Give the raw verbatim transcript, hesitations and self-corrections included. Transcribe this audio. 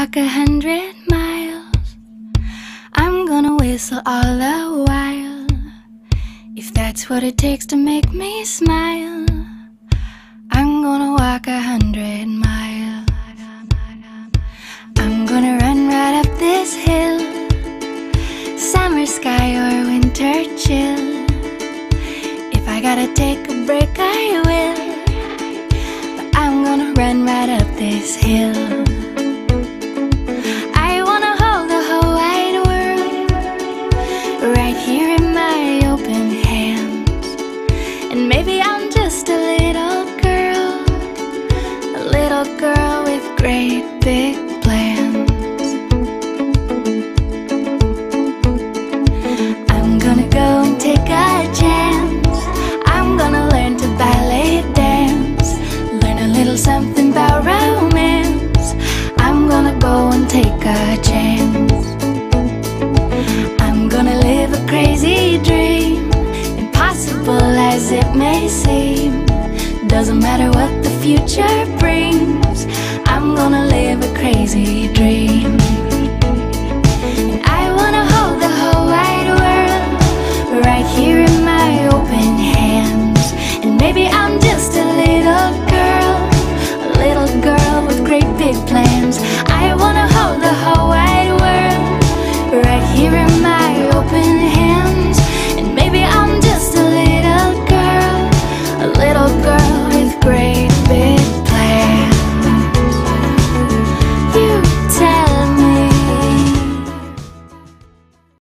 walk a hundred miles. I'm gonna whistle all the while, if that's what it takes to make me smile. I'm gonna walk a hundred miles. I'm gonna run right up this hill, summer sky or winter chill. If I gotta take a break, I will, but I'm gonna run right up this hill. I wanna hold the whole wide world right here in my open hands. And maybe I'm just a little girl, a little girl with great big plans. I'm gonna go and take a chance. I'm gonna learn to ballet dance, learn a little something about romance. I'm gonna go and take a chance. I'm gonna live a crazy dream, impossible as it may seem. Doesn't matter what the future brings, I'm gonna live a crazy dream.